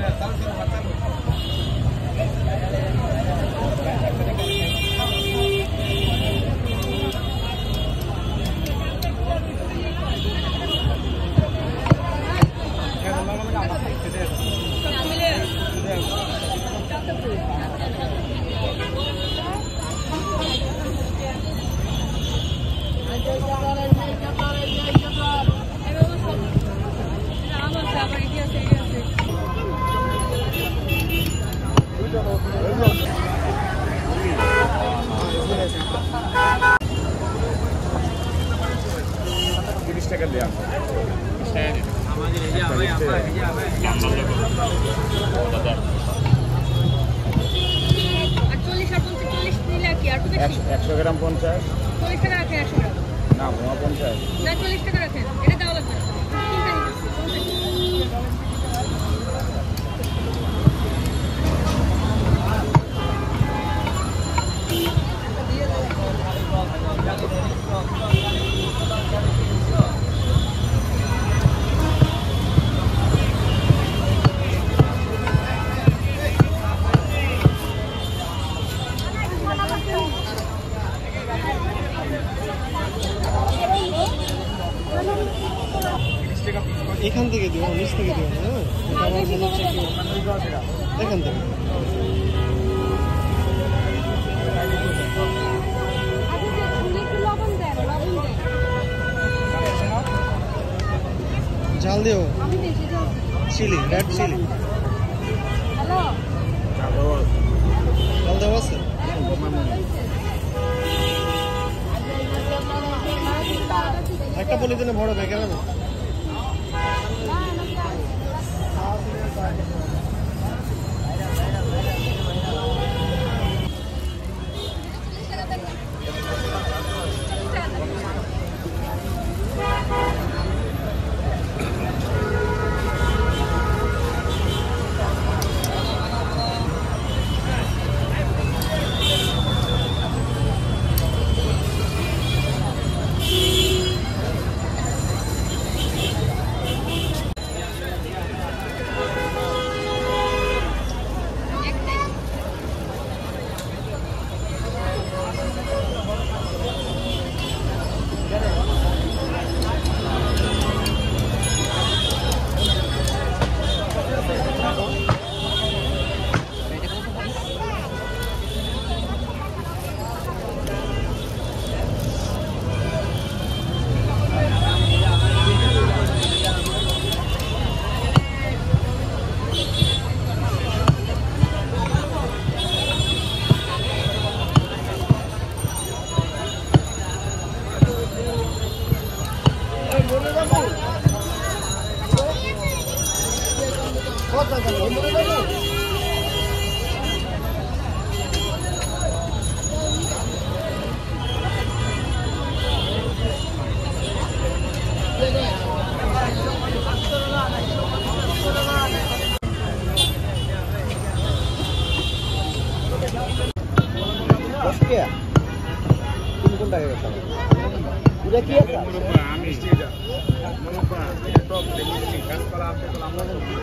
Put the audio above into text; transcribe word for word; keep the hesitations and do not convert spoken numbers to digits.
তিরিশ টাকা দেওয়া একশো গ্রাম পঞ্চাশ চল্লিশ টাকা রাখেন একশো গ্রাম না মোয়া পঞ্চাশ না চল্লিশ টাকা রাখেন এটা দেওয়া লাগবে এখান থেকে দিও নিচ থেকে দিও হ্যাঁ আমার মনে হচ্ছে এখান থেকে ঝাল দিও চিলি রেড চিলি ঝাল দেওয়া আছে একটা পলিথিনে ভরো ব্যাগে না আমি